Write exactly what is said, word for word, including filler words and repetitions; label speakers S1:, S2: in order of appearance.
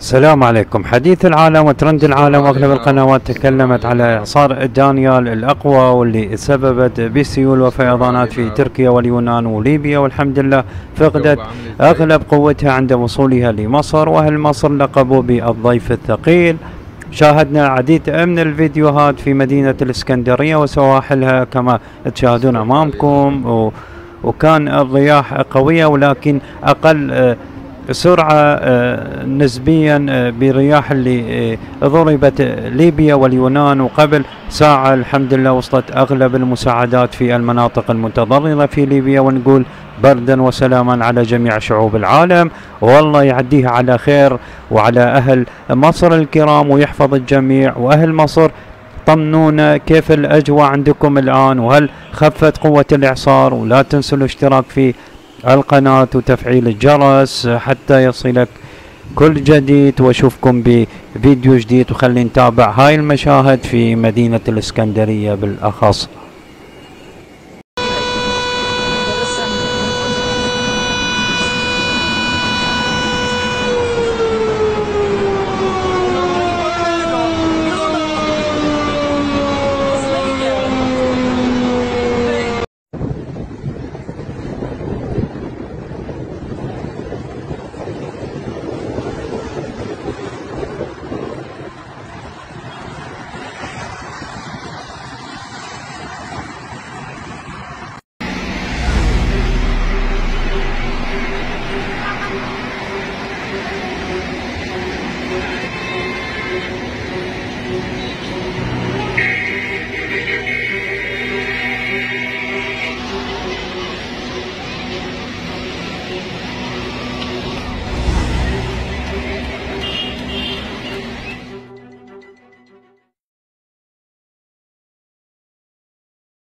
S1: السلام عليكم. حديث العالم وترند العالم واغلب القنوات تكلمت على اعصار دانيال الاقوى واللي سببت بسيول وفيضانات في تركيا واليونان وليبيا، والحمد لله فقدت اغلب قوتها عند وصولها لمصر، واهل مصر لقبوا بالضيف الثقيل. شاهدنا العديد من الفيديوهات في مدينة الاسكندرية وسواحلها كما تشاهدون امامكم، و وكان الرياح قوية ولكن اقل سرعة نسبيا برياح اللي ضربت ليبيا واليونان، وقبل ساعة الحمد لله وصلت أغلب المساعدات في المناطق المتضررة في ليبيا، ونقول بردا وسلاما على جميع شعوب العالم، والله يعديها على خير وعلى أهل مصر الكرام ويحفظ الجميع. وأهل مصر طمنونا كيف الأجواء عندكم الآن، وهل خفت قوة الإعصار؟ ولا تنسوا الاشتراك في القناة وتفعيل الجرس حتى يصلك كل جديد، واشوفكم بفيديو جديد، وخلي نتابع هاي المشاهد في مدينة الاسكندرية بالاخص.